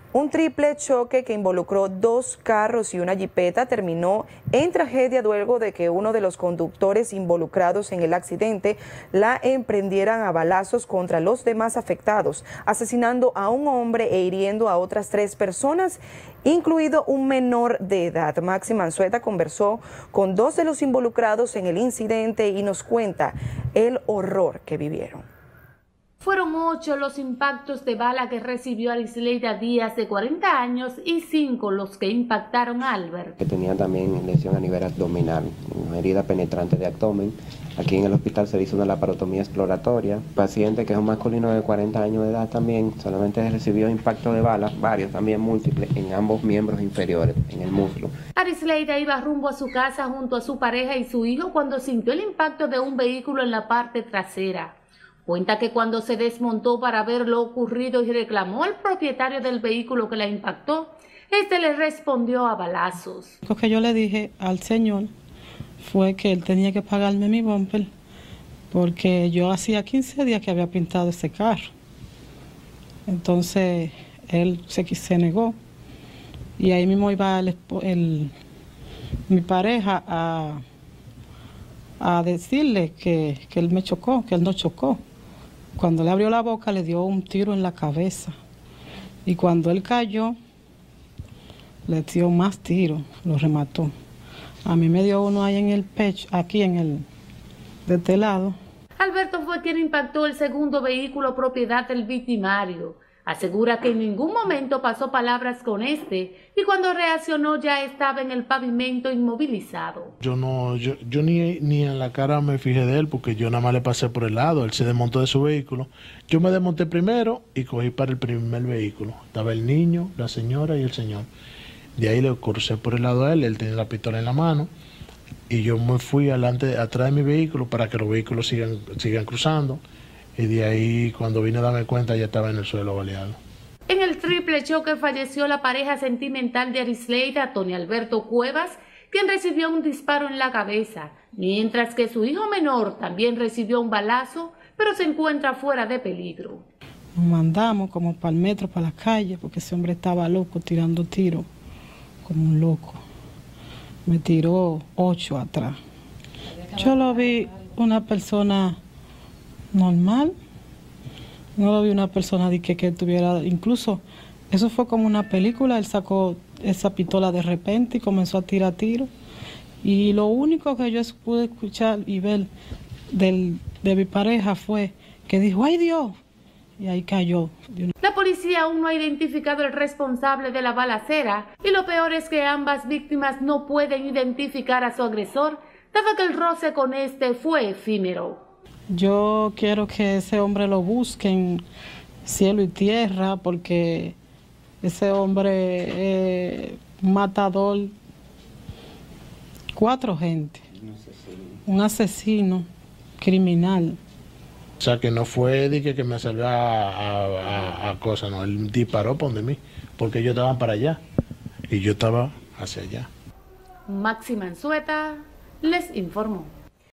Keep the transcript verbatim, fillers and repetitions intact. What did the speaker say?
Un triple choque que involucró dos carros y una jipeta terminó en tragedia luego de que uno de los conductores involucrados en el accidente la emprendieran a balazos contra los demás afectados, asesinando a un hombre e hiriendo a otras tres personas, incluido un menor de edad. Maxi Manzueta conversó con dos de los involucrados en el incidente y nos cuenta el horror que vivieron. Fueron ocho los impactos de bala que recibió Arisleida Díaz, de cuarenta años, y cinco los que impactaron a Albert, que tenía también lesión a nivel abdominal, una herida penetrante de abdomen. Aquí en el hospital se hizo una laparotomía exploratoria. Paciente que es un masculino de cuarenta años de edad también, solamente recibió impactos de bala, varios también múltiples, en ambos miembros inferiores, en el muslo. Arisleida iba rumbo a su casa junto a su pareja y su hijo cuando sintió el impacto de un vehículo en la parte trasera. Cuenta que cuando se desmontó para ver lo ocurrido y reclamó al propietario del vehículo que la impactó, este le respondió a balazos. Lo que yo le dije al señor fue que él tenía que pagarme mi bumper porque yo hacía quince días que había pintado ese carro. Entonces él se, se negó y ahí mismo iba el, el, mi pareja a, a decirle que, que él me chocó, que él no chocó. Cuando le abrió la boca le dio un tiro en la cabeza y cuando él cayó le dio más tiros, lo remató. A mí me dio uno ahí en el pecho, aquí en el, de este lado. Alberto fue quien impactó el segundo vehículo propiedad del victimario. Asegura que en ningún momento pasó palabras con este y cuando reaccionó ya estaba en el pavimento inmovilizado. Yo no, yo, yo ni, ni en la cara me fijé de él porque yo nada más le pasé por el lado. Él se desmontó de su vehículo. Yo me desmonté primero y cogí para el primer vehículo. Estaba el niño, la señora y el señor. De ahí le crucé por el lado a él, él tenía la pistola en la mano y yo me fui adelante, atrás de mi vehículo para que los vehículos sigan, sigan cruzando. Y de ahí, cuando vine a darme cuenta, ya estaba en el suelo baleado. En el triple choque falleció la pareja sentimental de Arisleida, Tony Alberto Cuevas, quien recibió un disparo en la cabeza, mientras que su hijo menor también recibió un balazo, pero se encuentra fuera de peligro. Nos mandamos como para el metro, para la calle, porque ese hombre estaba loco, tirando tiros, como un loco. Me tiró ocho atrás. Yo lo vi una persona normal, no lo vi una persona de que, que tuviera, incluso eso fue como una película, él sacó esa pistola de repente y comenzó a tirar tiros y lo único que yo pude escuchar y ver del, de mi pareja fue que dijo ¡ay Dios! Y ahí cayó. La policía aún no ha identificado el responsable de la balacera y lo peor es que ambas víctimas no pueden identificar a su agresor, dado que el roce con este fue efímero. Yo quiero que ese hombre lo busquen cielo y tierra porque ese hombre es un matador, cuatro gente, un asesino, un asesino criminal. O sea que no fue de que, que me salió a, a, a, a cosas, no, él disparó por de mí porque ellos estaban para allá y yo estaba hacia allá. Maxi Manzueta les informó.